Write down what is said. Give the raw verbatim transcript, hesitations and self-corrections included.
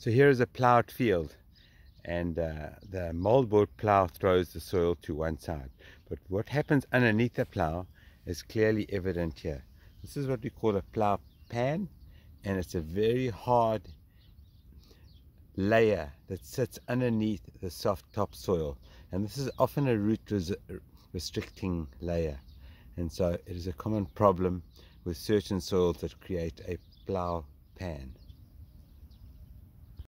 So here is a ploughed field, and uh, the moldboard plough throws the soil to one side. But what happens underneath the plough is clearly evident here. This is what we call a plough pan, and it's a very hard layer that sits underneath the soft topsoil. And this is often a root res restricting layer. And so it is a common problem with certain soils that create a plough pan.